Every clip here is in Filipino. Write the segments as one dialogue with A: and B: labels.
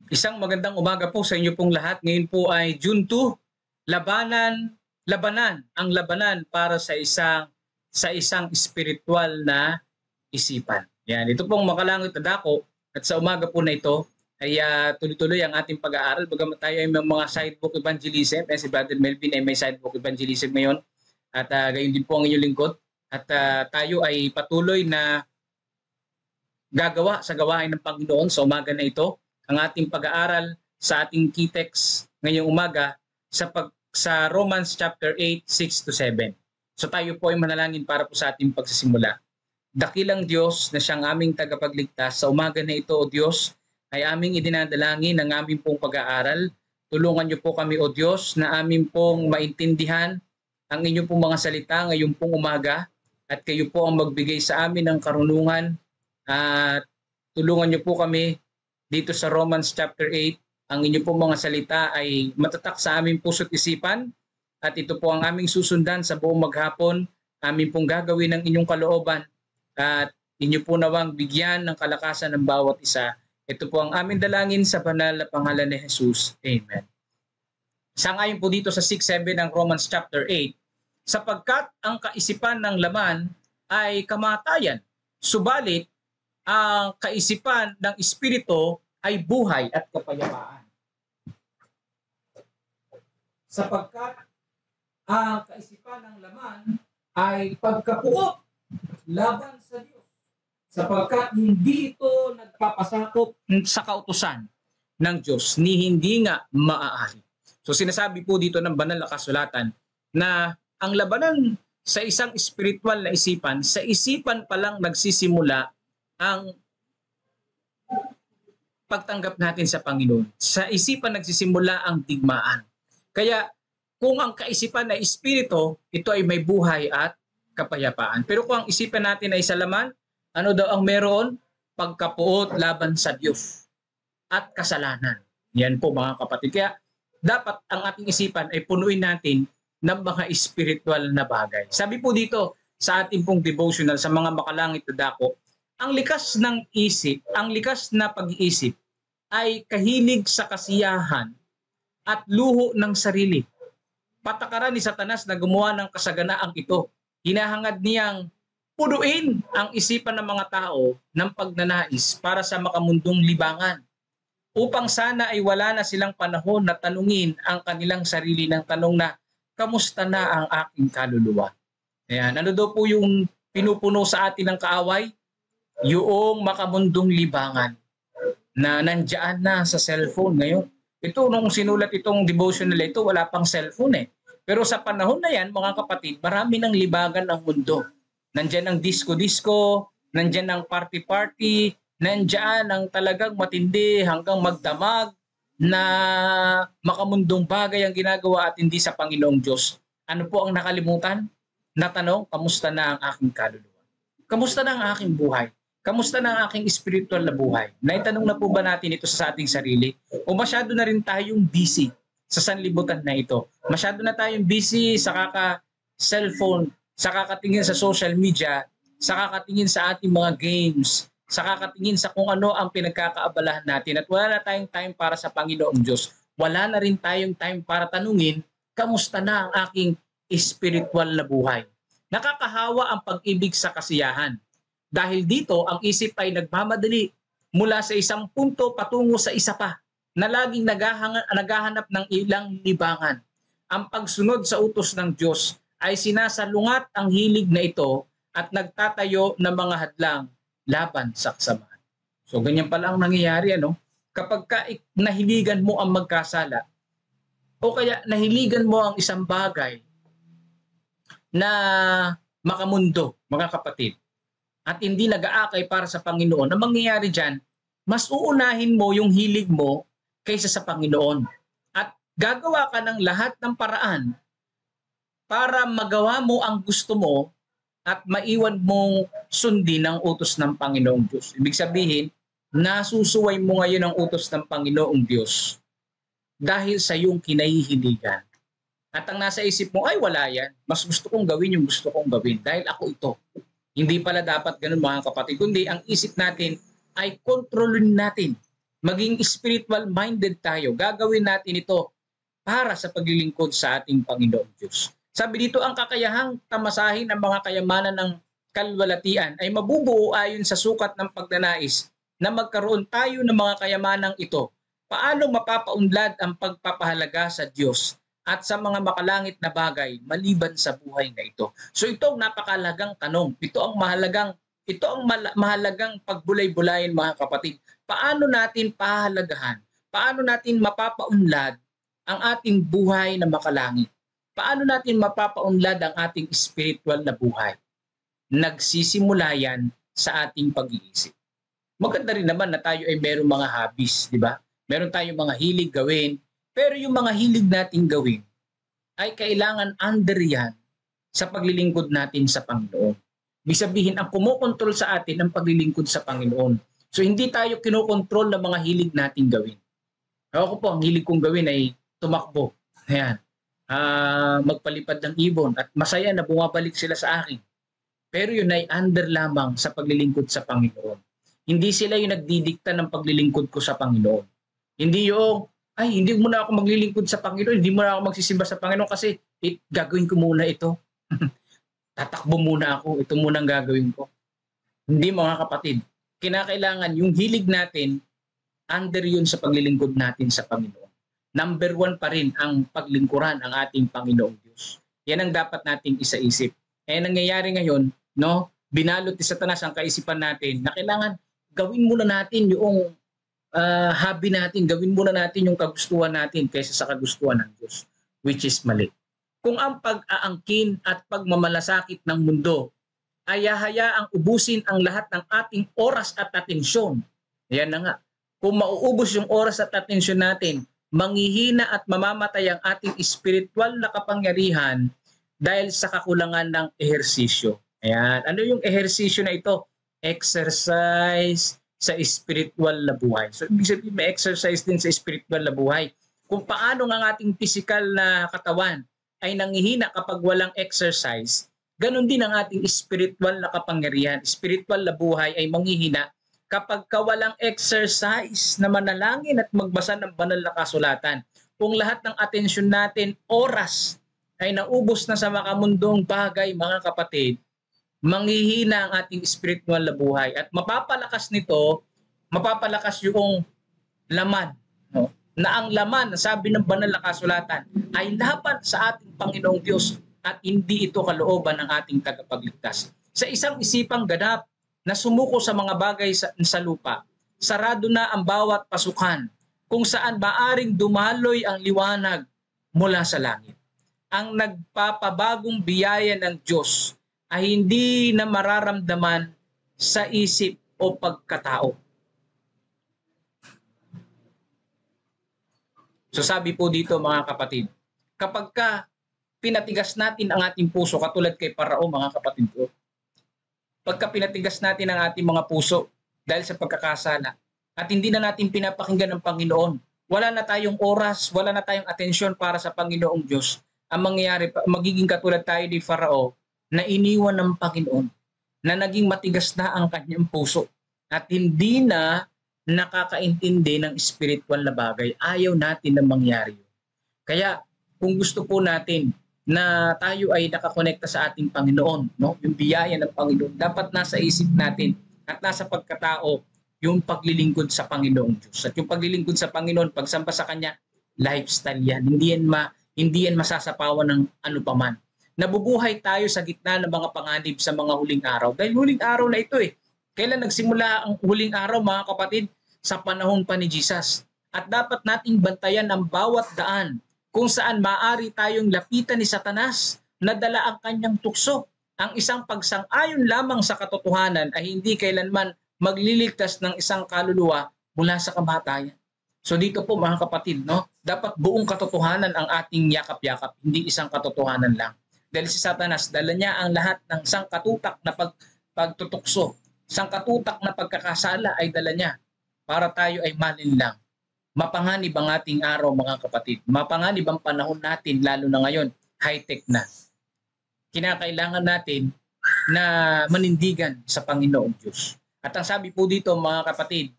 A: Isang magandang umaga po sa inyo pong lahat. Ngayon po ay June 2, ang labanan para sa isang spiritual na isipan. Yan, ito pong Makalangit na Dako at sa umaga po na ito ay tuloy-tuloy ang ating pag-aaral. Bagamat tayo ay may mga sidebook evangelism, si Brother Melvin ay may sidebook evangelism ngayon at gayon din po ang inyong lingkod. At tayo ay patuloy na gagawa sa gawain ng Panginoon sa umaga na ito. Ang ating pag-aaral sa ating key text ngayong umaga sa Romans chapter 8, 6-7. So tayo po ay manalangin para po sa ating pagsisimula. Dakilang Diyos na siyang aming tagapagligtas, sa umaga na ito, O Diyos, ay aming idinadalangin ang aming pong pag-aaral. Tulungan niyo po kami, O Diyos, na aming pong maintindihan ang inyong pong mga salita ngayong pong umaga at kayo po ang magbigay sa amin ng karunungan at tulungan niyo po kami dito sa Romans chapter 8, ang inyo pong mga salita ay matatak sa aming puso't isipan at ito po ang aming susundan sa buong maghapon. Amin pong gagawin ng inyong kalooban at inyo po nawang bigyan ng kalakasan ng bawat isa. Ito po ang aming dalangin sa banal na pangalan ni Jesus. Amen. Sangayon po dito sa 6-7 ng Romans chapter 8, sapagkat ang kaisipan ng laman ay kamatayan, subalit ang kaisipan ng Espiritu ay buhay at kapayapaan. Sapagkat ang kaisipan ng laman ay pagkapuot laban sa Diyos. Sapagkat hindi ito nagpapasakop sa kautusan ng Diyos, ni hindi nga maaari. So sinasabi po dito ng banal na kasulatan na ang labanan sa isang spiritual na isipan, sa isipan pa lang nagsisimula ang pagtanggap natin sa Panginoon. Sa isipan nagsisimula ang digmaan. Kaya kung ang kaisipan ay espiritu, ito ay may buhay at kapayapaan. Pero kung ang isipan natin ay sa laman, ano daw ang meron? Pagkapuot laban sa Diyos at kasalanan. Yan po mga kapatid. Kaya dapat ang ating isipan ay punuin natin ng mga spiritual na bagay. Sabi po dito sa ating pong devotional sa mga Makalangit na Dako, ang likas ng isip, ang likas na pag-iisip ay kahilig sa kasiyahan at luho ng sarili. Patakaran ni Satanas na gumawa ng kasaganaang ito. Hinahangad niyang punuin ang isipan ng mga tao ng pagnanais para sa makamundong libangan, upang sana ay wala na silang panahon na tanungin ang kanilang sarili ng tanong na, kamusta na ang aking kaluluwa? Ayan, ano daw po yung pinupuno sa atin ng kaaway? Yung makamundong libangan na nandiyan na sa cellphone ngayon. Ito, nung sinulat itong devotional ito, wala pang cellphone eh. Pero sa panahon na yan, mga kapatid, marami ng libangan ang mundo. Nandiyan ang disco-disco, nandiyan ang party-party, nandiyan ang talagang matindi hanggang magdamag na makamundong bagay ang ginagawa at hindi sa Panginoong Diyos. Ano po ang nakalimutan? Natanong, kamusta na ang aking kaluluwa? Kamusta na ang aking buhay? Kamusta na ang aking spiritual na buhay? Naitanong na po ba natin ito sa ating sarili? O masyado na rin tayong busy sa sanlibutan na ito? Masyado na tayong busy sa kaka-cellphone, sa kakatingin sa social media, sa kakatingin sa ating mga games, sa kakatingin sa kung ano ang pinagkakaabalahan natin at wala na tayong time para sa Panginoong Diyos. Wala na rin tayong time para tanungin, kamusta na ang aking spiritual na buhay? Nakakahawa ang pag-ibig sa kasiyahan. Dahil dito, ang isip ay nagmamadali mula sa isang punto patungo sa isa pa na laging naghahanap ng ilang libangan. Ang pagsunod sa utos ng Diyos ay sinasalungat ang hilig na ito at nagtatayo ng mga hadlang laban sa kasamaan. So ganyan pala ang nangyayari, ano? Kapag nahiligan mo ang magkasala o kaya nahiligan mo ang isang bagay na makamundo, mga kapatid, at hindi nag-aakay para sa Panginoon, ang mangyayari dyan, mas uunahin mo yung hilig mo kaysa sa Panginoon. At gagawa ka ng lahat ng paraan para magawa mo ang gusto mo at maiwan mong sundin ang utos ng Panginoong Diyos. Ibig sabihin, nasusuway mo ngayon ang utos ng Panginoong Diyos dahil sa iyong kinahihiligan. At ang nasa isip mo, ay wala yan. Mas gusto kong gawin yung gusto kong gawin dahil ako ito. Hindi pala dapat ganun mga kapatid, kundi ang isip natin ay kontrolin natin Maging spiritual minded tayo. Gagawin natin ito para sa paglilingkod sa ating Panginoong Diyos. Sabi dito, ang kakayahang tamasahin ang mga kayamanan ng kalwalatian ay mabubuo ayon sa sukat ng pagnanais na magkaroon tayo ng mga kayamanang ito. Paano mapapaunlad ang pagpapahalaga sa Diyos at sa mga makalangit na bagay maliban sa buhay na ito? So ito ang napakahalagang tanong. Ito ang mahalagang pagbulay-bulayin, mga kapatid. Paano natin pahalagahan? Paano natin mapapaunlad ang ating buhay na makalangit? Paano natin mapapaunlad ang ating spiritual na buhay? Nagsisimula yan sa ating pag-iisip. Maganda rin naman na tayo ay merong mga hobbies, di ba? Meron tayong mga hilig gawin, pero yung mga hilig nating gawin ay kailangan under yan sa paglilingkod natin sa Panginoon. Ibig sabihin, ang kumokontrol sa atin ang paglilingkod sa Panginoon. So hindi tayo kinokontrol ng mga hilig nating gawin. Ako po, ang hilig kong gawin ay tumakbo. Ayan. Magpalipad ng ibon at masaya na bumabalik sila sa akin. Pero yun ay under lamang sa paglilingkod sa Panginoon. Hindi sila yung nagdidikta ng paglilingkod ko sa Panginoon. Hindi yung, hindi muna ako maglilingkod sa Panginoon, hindi muna ako magsisimba sa Panginoon kasi gagawin ko muna ito. Tatakbo muna ako, ito muna ang gagawin ko. Hindi, mga kapatid. Kinakailangan yung hilig natin, under yun sa paglilingkod natin sa Panginoon. Number 1 pa rin ang paglingkuran ang ating Panginoong Diyos. Yan ang dapat nating isaisip. Nangyayari ngayon, no? Binalot ni Satanas ang kaisipan natin na kailangan gawin muna natin yung hobby natin, gawin muna natin yung kagustuhan natin kaysa sa kagustuhan ng Diyos, which is mali. Kung ang pag-aangkin at pagmamalasakit ng mundo ay hahayaang ubusin ang lahat ng ating oras at atensyon, yan na nga, kung mauubos yung oras at atensyon natin, manghihina at mamamatay ang ating spiritual na kapangyarihan dahil sa kakulangan ng ehersisyo. Ayan. Ano yung ehersisyo na ito? Exercise sa spiritual na buhay. So, ibig sabihin, may exercise din sa spiritual na buhay. Kung paano ang ating physical na katawan ay nanghihina kapag walang exercise, ganun din ang ating spiritual na kapangyarihan. Spiritual na buhay ay manghihina kapag walang exercise na manalangin at magbasa ng banal na kasulatan. Kung lahat ng atensyon natin, oras, ay naubos na sa makamundong bagay, mga kapatid, manghihina ang ating spiritual na buhay. At mapapalakas nito, mapapalakas yung laman. No? Na ang laman, sabi ng banal na kasulatan, ay laban sa ating Panginoong Diyos at hindi ito kalooban ng ating tagapagligtas. Sa isang isipang ganap na sumuko sa mga bagay sa lupa, sarado na ang bawat pasukan kung saan maaring dumaloy ang liwanag mula sa langit. Ang nagpapabagong biyaya ng Diyos ay hindi na mararamdaman sa isip o pagkatao. So sabi po dito, mga kapatid, kapag pinatigas natin ang ating puso, katulad kay Parao, mga kapatid ko, pagka pinatigas natin ang ating mga puso dahil sa pagkakasala at hindi na natin pinapakinggan ng Panginoon, wala na tayong oras, wala na tayong atensyon para sa Panginoong Diyos, ang mangyayari, magiging katulad tayo ni Farao na iniwan ng Panginoon, na naging matigas na ang kanyang puso at hindi na nakakaintindi ng spiritual na bagay. Ayaw natin na mangyari yun. Kaya kung gusto po natin na tayo ay nakakonekta sa ating Panginoon, no? Yung biyaya ng Panginoon, dapat nasa isip natin at nasa pagkatao yung paglilingkod sa Panginoong Diyos. At yung paglilingkod sa Panginoon, pagsamba sa Kanya, lifestyle yan. Hindi yan masasapawan ng ano paman. Nabubuhay tayo sa gitna ng mga panganib sa mga huling araw. Dahil huling araw na ito eh. Kailan nagsimula ang huling araw, mga kapatid? Sa panahon pa ni Jesus. At dapat nating bantayan ang bawat daan kung saan maaari tayong lapitan ni Satanas na dala ang kanyang tukso. Ang isang pagsang-ayon lamang sa katotohanan ay hindi kailanman magliligtas ng isang kaluluwa mula sa kamatayan. So dito po, mga kapatid, no? Dapat buong katotohanan ang ating yakap-yakap, hindi isang katotohanan lang. Dahil si Satanas, dala niya ang lahat ng sangkatutak na pagtutukso, sangkatutak na pagkakasala ay dala niya para tayo ay malinlang. Mapanganib ang ating araw, mga kapatid. Mapanganib ang panahon natin, lalo na ngayon, high-tech na. Kinakailangan natin na manindigan sa Panginoong Diyos. At ang sabi po dito, mga kapatid,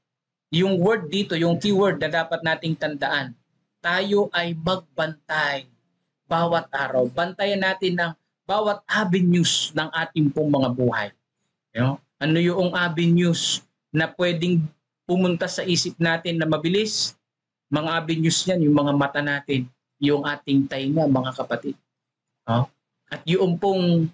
A: yung word dito, yung keyword na dapat nating tandaan, tayo ay magbantay bawat araw. Bantayan natin ang bawat avenues ng ating pong mga buhay. You know? Ano yung avenues na pwedeng pumunta sa isip natin na mabilis? Mga avenues yan, yung mga mata natin, yung ating tainga, mga kapatid. At yung pong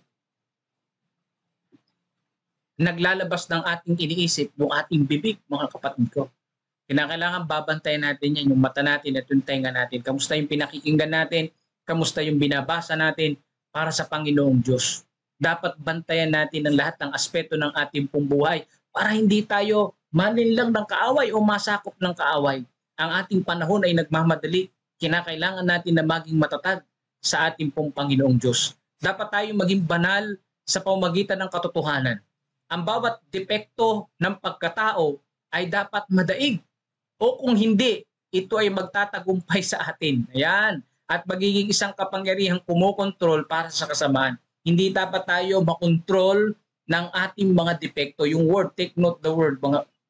A: naglalabas ng ating iniisip, yung ating bibig, mga kapatid ko. Kinakailangan babantayan natin yan, yung mata natin at yung tainga natin. Kamusta yung pinakikinggan natin? Kamusta yung binabasa natin para sa Panginoong Diyos? Dapat bantayan natin ang lahat ng aspeto ng ating pong buhay para hindi tayo malinlang ng kaaway o masakop ng kaaway. Ang ating panahon ay nagmamadali. Kinakailangan natin na maging matatag sa ating pong Panginoong Diyos. Dapat tayo maging banal sa pamamagitan ng katotohanan. Ang bawat depekto ng pagkatao ay dapat madaig. O kung hindi, ito ay magtatagumpay sa atin. Ayan. At magiging isang kapangyarihang kumokontrol para sa kasamaan. Hindi dapat tayo makontrol ng ating mga depekto. Yung word, take note the word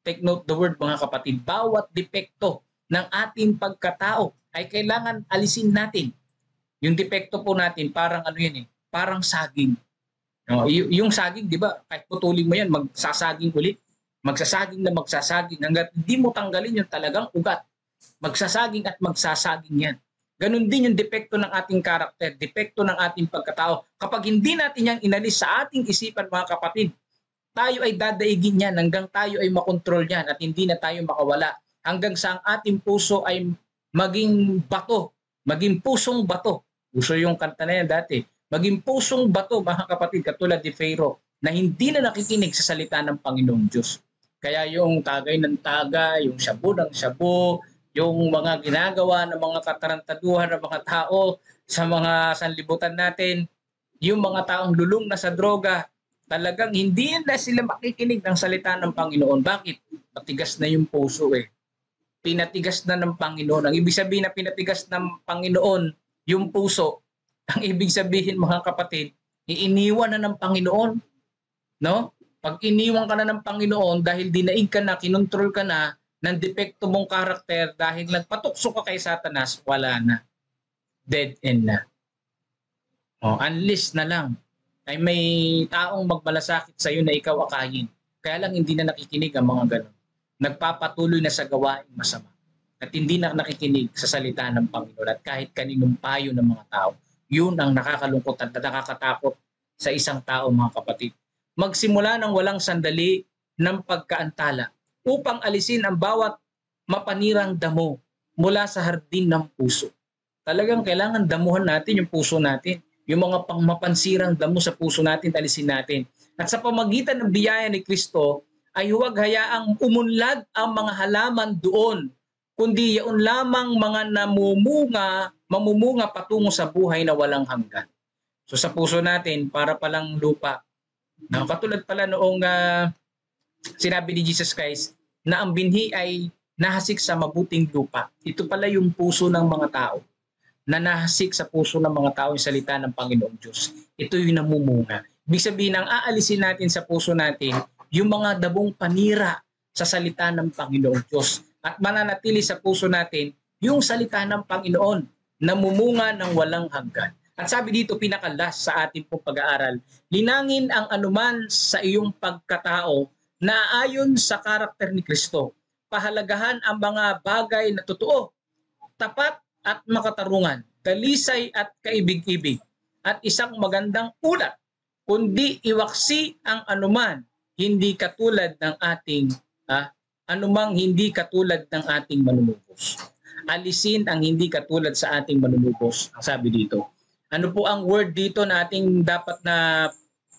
A: mga kapatid. Bawat depekto ng ating pagkatao ay kailangan alisin natin. Yung depekto po natin, parang ano yan parang saging. No, yung saging, di ba, kahit putulin mo yan, magsasaging ulit. Magsasaging na magsasaging. Hanggat hindi mo tanggalin yung talagang ugat. Magsasaging at magsasaging yan. Ganon din yung depekto ng ating karakter, depekto ng ating pagkatao. Kapag hindi natin yan inalis sa ating isipan, mga kapatid, tayo ay dadaigin yan hanggang tayo ay makontrol yan at hindi na tayo makawala. Hanggang sa ang ating puso ay maging bato, maging pusong bato. Puso yung kanta na yan dati. Maging pusong bato, mga kapatid, katulad ni Pharaoh, na hindi na nakikinig sa salita ng Panginoong Diyos. Kaya yung tagay ng tagay, yung shabu ng shabu, yung mga ginagawa ng mga katarantaduhan ng mga tao sa mga sanlibutan natin, yung mga taong lulong na sa droga, talagang hindi na sila makikinig ng salita ng Panginoon. Bakit? Matigas na yung puso Pinatigas na ng Panginoon. Ang ibig sabihin na pinatigas ng Panginoon yung puso, ang ibig sabihin, mga kapatid, iiniwan na ng Panginoon. No? Pag iniwan ka na ng Panginoon dahil dinaig ka na, kinontrol ka na ng depekto mong karakter dahil nagpatukso ka kay Satanas, wala na. Dead end na. Unless na lang ay may taong magmalasakit sa iyo na ikaw akayin. Kaya lang hindi na nakikinig ang mga ganon. Nagpapatuloy na sa gawaing masama. At hindi na nakikinig sa salita ng Panginoon at kahit kaninong payo ng mga tao. Yun ang nakakalungkot at nakakatakot sa isang tao, mga kapatid. Magsimula ng walang sandali ng pagkaantala upang alisin ang bawat mapanirang damo mula sa hardin ng puso. Talagang kailangan damuhan natin yung puso natin. Yung mga pangmapansirang damo sa puso natin, alisin natin. At sa pamagitan ng biyaya ni Kristo, ay huwag hayaang umunlad ang mga halaman doon, kundi yaon lamang mga mamumunga patungo sa buhay na walang hanggan. So sa puso natin, para palang lupa. Katulad pala noong sinabi ni Jesus Christ na ang binhi ay nahasik sa mabuting lupa. Ito pala yung puso ng mga tao na nahasik sa puso ng mga tao yung salita ng Panginoong Diyos. Ito yung namumunga. Ibig sabihin, ang aalisin natin sa puso natin yung mga dabong panira sa salita ng Panginoong Diyos. At mananatili sa puso natin yung salita ng Panginoon na mumunga ng walang hanggan. At sabi dito, pinakalas sa ating pong pag-aaral, linangin ang anuman sa iyong pagkatao na ayon sa karakter ni Kristo. Pahalagahan ang mga bagay na totoo, tapat at makatarungan, dalisay at kaibig-ibig, at isang magandang ulat, kundi iwaksi ang anuman hindi katulad ng ating anumang hindi katulad ng ating manunubos. Alisin ang hindi katulad sa ating manunubos, ang sabi dito. Ano po ang word dito na ating dapat na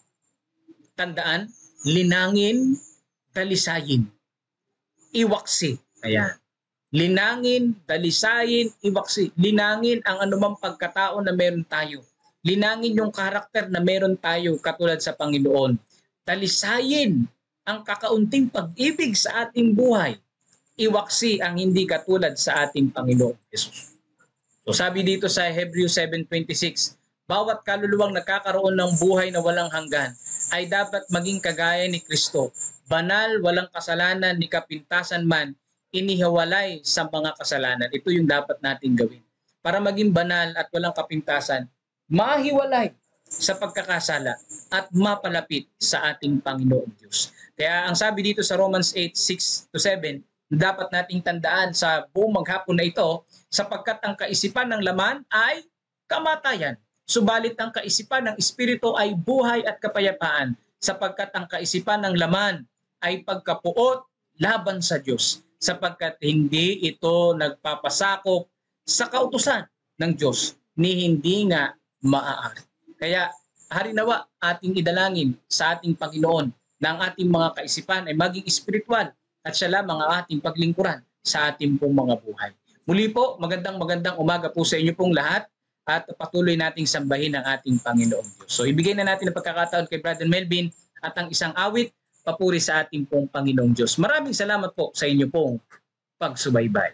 A: tandaan? Linangin, dalisayin, iwaksi. Ayan. Linangin, dalisayin, iwaksi. Linangin ang anumang pagkatao na meron tayo. Linangin yung karakter na meron tayo katulad sa Panginoon. Dalisayin ang kakaunting pag-ibig sa ating buhay. Iwaksi ang hindi katulad sa ating Panginoong Jesus. So sabi dito sa Hebrews 7:26, bawat kaluluwang nagkakaroon ng buhay na walang hanggan ay dapat maging kagaya ni Kristo. Banal, walang kasalanan, ni kapintasan man, inihiwalay sa mga kasalanan. Ito yung dapat nating gawin. Para maging banal at walang kapintasan, mahiwalay sa pagkakasala at mapalapit sa ating Panginoong Diyos. Kaya ang sabi dito sa Romans 8:6-7, dapat nating tandaan sa buong maghapon na ito, sapagkat ang kaisipan ng laman ay kamatayan. Subalit ang kaisipan ng Espiritu ay buhay at kapayapaan, sapagkat ang kaisipan ng laman ay pagkapuot laban sa Diyos, sapagkat hindi ito nagpapasakop sa kautusan ng Diyos, ni hindi nga maaari. Kaya harinawa ating idalangin sa ating Panginoon na ang ating mga kaisipan ay maging espiritual at siya lamang ang ating paglingkuran sa ating pong mga buhay. Muli po, magandang umaga po sa inyo pong lahat at patuloy nating sambahin ang ating Panginoong Diyos. So ibigay na natin ang pagkakataon kay Brother Melvin at ang isang awit, papuri sa ating pong Panginoong Diyos. Maraming salamat po sa inyo pong pagsubaybay.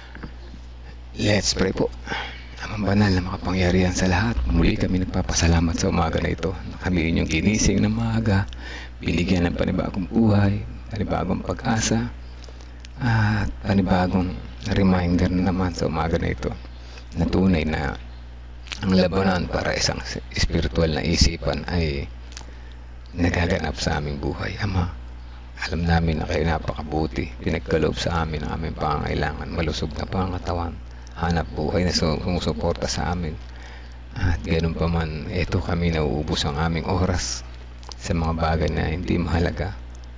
B: Let's pray po. Amang banal na makapangyarihan sa lahat, muli kami nagpapasalamat sa umaga na ito. Kami inyong ginising ng maaga, binigyan ng panibagong buhay, panibagong pag-asa, at panibagong reminder na naman sa umaga na ito na tunay na ang labanan para isang spiritual na isipan ay nagaganap sa aming buhay. Ama, alam namin na kayo napakabuti, pinagkaloob sa amin ang aming pangangailangan, malusog na pangatawan, hanap buhay na sumusuporta sa amin. At ganun pa man, ito kami nauubos ang aming oras sa mga bagay na hindi mahalaga.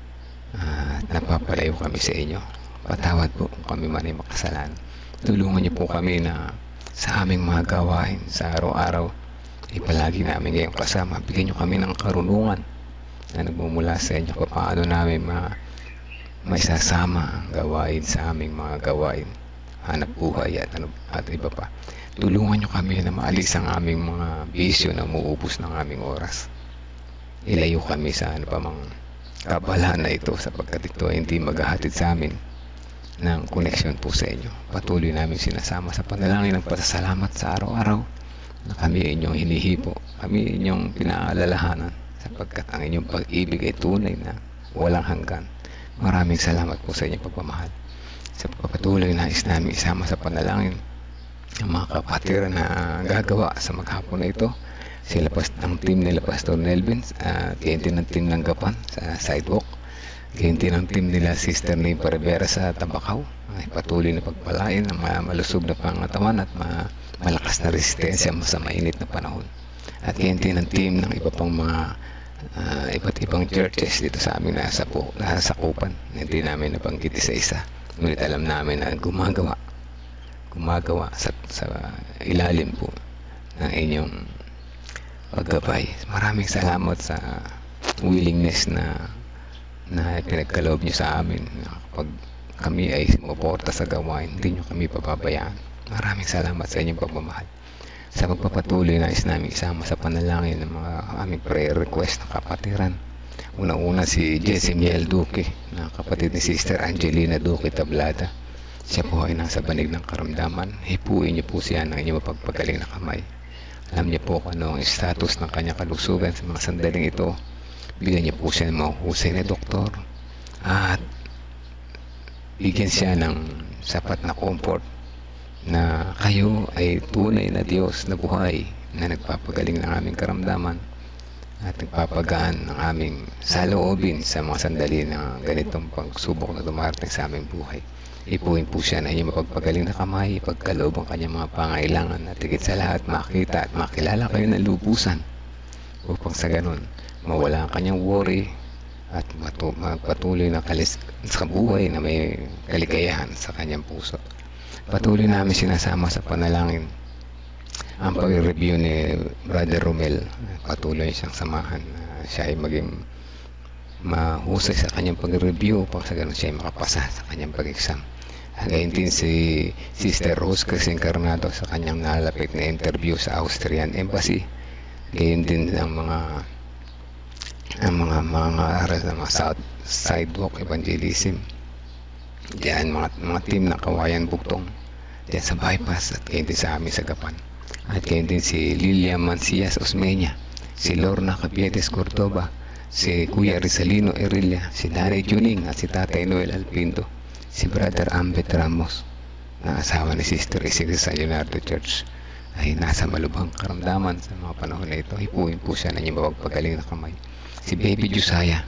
B: At napapalayo kami sa inyo. Patawad po kung kami man ay makasalanan. Tulungan niyo po kami na sa aming mga gawain sa araw-araw, ipalagi namin ngayong kasama. Bigyan niyo kami ng karunungan na nagmumula sa inyo kung paano namin maisasama ang gawain sa aming mga gawain, hanap buhay at iba pa. Tulungan nyo kami na maalis ang aming mga bisyo na umuubos ng aming oras. Ilayo kami sa ano pa mang kabalahan na ito, sapagkat ito ay hindi maghahatid sa amin ng koneksyon po sa inyo. Patuloy namin sinasama sa panalangin ng pasasalamat sa araw-araw na kami inyong hinihipo, kami inyong pinaalalahanan, sapagkat ang inyong pag-ibig ay tunay na walang hanggan. Maraming salamat po sa inyong pagmamahal. Sa pagpatuloy nais namin isama sa panalangin ang mga kapatiran na gagawa sa maghapon na ito. Sila ang team nila Pastor Nelvin, ganyan din ang team ng Gapan sa Sidewalk, ganyan din ang team nila Sister Name Paribera sa Tabacaw. Ay patuloy na pagpalain ng malusog na pangatawan at malakas na resistensya sa mainit na panahon. At ganyan din ang team ng iba pang mga iba't ibang churches dito sa amin na sakupan. Hindi namin nabanggit isa-isa. Ngunit alam namin na gumagawa sa ilalim po ng inyong paggabay. Maraming salamat sa willingness na pinagkaloob nyo sa amin. Kapag kami ay sumuporta sa gawain, hindi nyo kami papabayaan. Maraming salamat sa inyong pagmamahal. Sa pagpapatuloy nais namin isama sa panalangin ng mga aming prayer request na kapatiran. Una-una si Jessimiel Duque, na kapatid ni Sister Angelina Duque Tablada. Siya po ay nasa banig ng karamdaman. Hipuin niyo po siya ng inyong mapagpagaling na kamay. Alam niyo po kung ano ang status ng kanyang kalusugan sa mga sandaling ito. Bigyan niyo po siya ng mahusay na doktor at bigyan siya ng sapat na comfort na kayo ay tunay na Diyos na buhay na nagpapagaling ng aming karamdaman at nagpapagaan ng aming saloobin sa mga sandali na ganitong pagsubok na dumarating sa aming buhay. Ipuin po siya na inyong mapagpagaling na kamay, pagkaloob ang kanyang mga pangailangan at higit sa lahat makita at makilala kayo ng lubusan upang sa ganun mawala ang kanyang worry at magpatuloy na sa buhay na may kaligayahan sa kanyang puso. Patuloy namin sinasama sa panalangin ang pag-review ni Brother Romel. Patuloy siyang samahan na siya ay maging mahusay sa kanyang pag-review upang sa ganun siya ay makapasa sa kanyang pag-exam. Hanggang din si Sister Rose Encarnado sa kanyang nalapit na interview sa Austrian Embassy. Gayon din ang mga aral ng mga Sidewalk Evangelism. Diyan mga team ng Kawayan Bugtong diyan sa bypass at gayon din sa amin sa Gapan. At gayon din si Lilia Mancias Osmeña, si Lorna Capietes Cordoba, si Kuya Rizalino Erilla, si Nanay Juning at si Tatay Noel Alpindo, si Brother Ambet Ramos na asawa ni Sister Isigre sa Leonardo Church ay nasa malubhang karamdaman sa mga panahon na ito. Hipuin po siya ng mapagpagaling na kamay. Si Baby Josiah,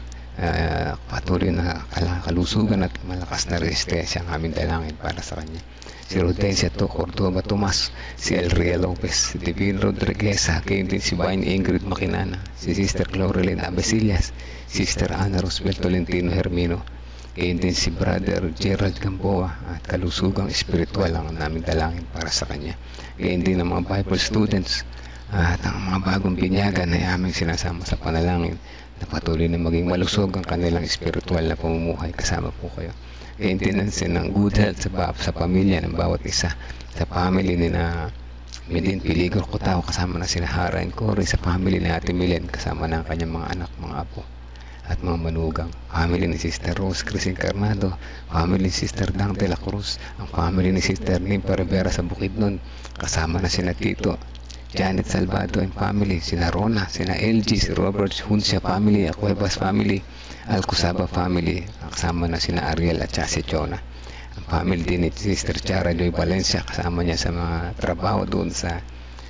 B: patuloy na kalusugan at malakas na resistensya ang aming dalangin para sa kanya. Si Rodesia Cordoba Tomas, si Elria Lopez, si Divine Rodriguez, gayon din si Vine Ingrid Maquinana, si Sister Cloreline Abesillas, Sister Ana Roosevelt Tolentino Hermino, gayon din si Brother Gerald Gamboa, at kalusugang espiritual ang naming dalangin para sa kanya. Gayon din ang mga Bible students at ang mga bagong binyagan na aming sinasama sa panalangin na patuloy na maging malusog ang kanilang espiritual na pamumuhay kasama po kayo. Maintenance ng good health sa pamilya ng bawat isa, sa family ni na Medin Piligor Cotao kasama na sina Hara and Cory, sa family ni Ate Milen kasama na ang kanyang mga anak, mga apo at mga manugang, family ni Sister Rose Cris Encarnado, family ni Sister Dang de la Cruz, ang family ni Sister Nimpa Rivera sa Bukidnon kasama na sina Tito Janet Salvado and family, sina Rona, sina LG, si Robert Huncia family, Cuevas family, Alcusaba family, kasama na sina Ariel at si Chona. Ang family din ni Sister Chara Joy Valencia, kasama niya sa mga trabaho doon sa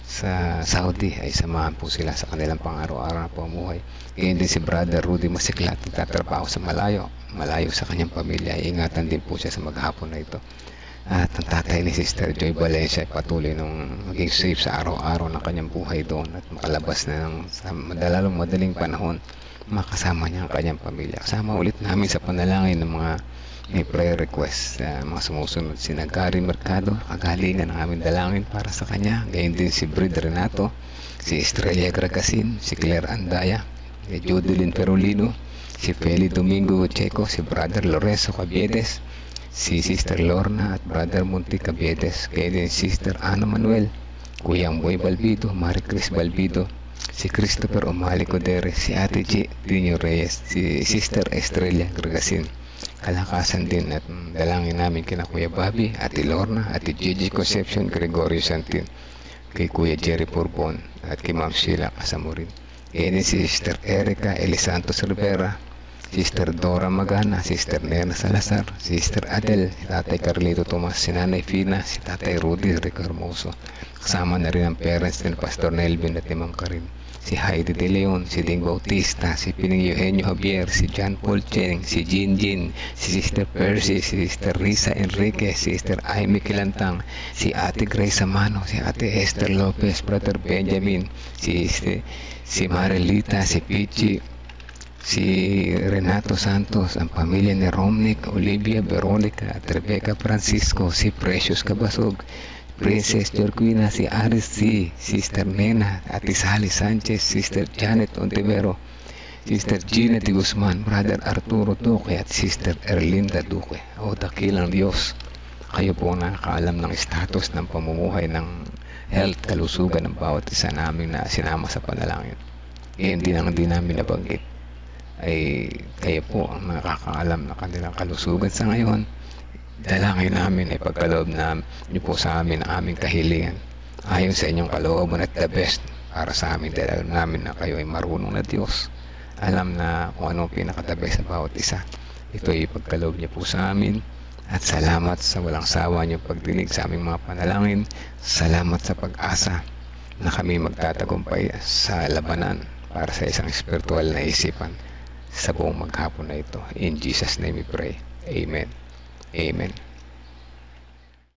B: Saudi, ay samahan po sila sa kanilang pang-araw-araw na pamumuhay. Ngayon din si Brother Rudy Masiklat, nagtatrabaho sa malayo sa kanyang pamilya. Ingatan din po siya sa maghapon na ito. At ang tatay ni Sister Joy Valencia ay patuloy nung maging safe sa araw-araw ng kanyang buhay doon at makalabas na sa madaling panahon, makasama niya ang kanyang pamilya. Kasama ulit namin sa panalangin ng mga may prayer request, mga sumusunod. Si Gary Mercado, kagalingan ng aming dalangin para sa kanya. Gayon din si Brid Renato, si Estrella Gragasin, si Claire Andaya, si Jodeline Perolino, si Feli Domingo Checo, si Brother Lorenzo Cabiedes, si Sister Lorna at Brother Monty Cabiedes, gayon din Sister Ana Manuel, Kuyang Boy Balbido, Marie Chris Balbido, si Christopher O'Malley Codere, si Ate G. Dino Reyes, si Sister Estrella Gragasin. Kalakasan din at dalangin namin kina Kuya Bobby, Ate Lorna, Ate Gigi Concepcion, Gregorio Santin, kay Kuya Jerry Purbon at kay Ma'am Sheila Kasamurin. Yan si Sister Erica Elisantos Rivera, Sister Dora Magana, Sister Nena Salazar, Sister Adel, si Tatay Carlito Tomas, si Nanay Fina, si Tatay Rudy Rico Hermoso. Kasama na rin ang parents ni Pastor Nelvin at Imang Karim, si Heidi De Leon, si Ding Bautista, si Pining Eugenio Javier, si John Paul Cheng, si Jinjin, si Sister Percy, si Sister Risa Enrique, si Sister Aimee Kilantang, si Ate Grace Amano, si Ate Esther Lopez, Brother Benjamin, si Marilita, si Pichi, si Renato Santos, ang pamilya ni Romnick, Olivia Veronica at Rebecca Francisco, si Precious Cabasog, Princess Jorquina, si Aris C, Sister Nena, Ate Sally Sanchez, Sister Janet Ontivero, Sister Gina de Guzman, Brother Arturo Duque at Sister Erlinda Duque. O dakilang Diyos, kayo po ang nakakaalam ng status ng pamumuhay ng health, kalusugan ng bawat isa namin na sinama sa panalangin. Hindi namin nabanggit, ay kayo po ang nakakaalam ng kanilang kalusugan sa ngayon. Dalangin namin ay pagkaloob na niyo po sa amin ang aming kahilingan ayon sa inyong kalooban at the best para sa amin. Dahil namin na kayo ay marunong na Diyos, alam na kung anong pinaka-the best sa bawat isa. Ito ay pagkaloob niyo po sa amin at salamat sa walang sawa niyo pagdinig sa aming mga panalangin. Salamat sa pag-asa na kami magtatagumpay sa labanan para sa isang spiritual na isipan sa buong maghapon na ito. In Jesus' name we pray. Amen. Amen.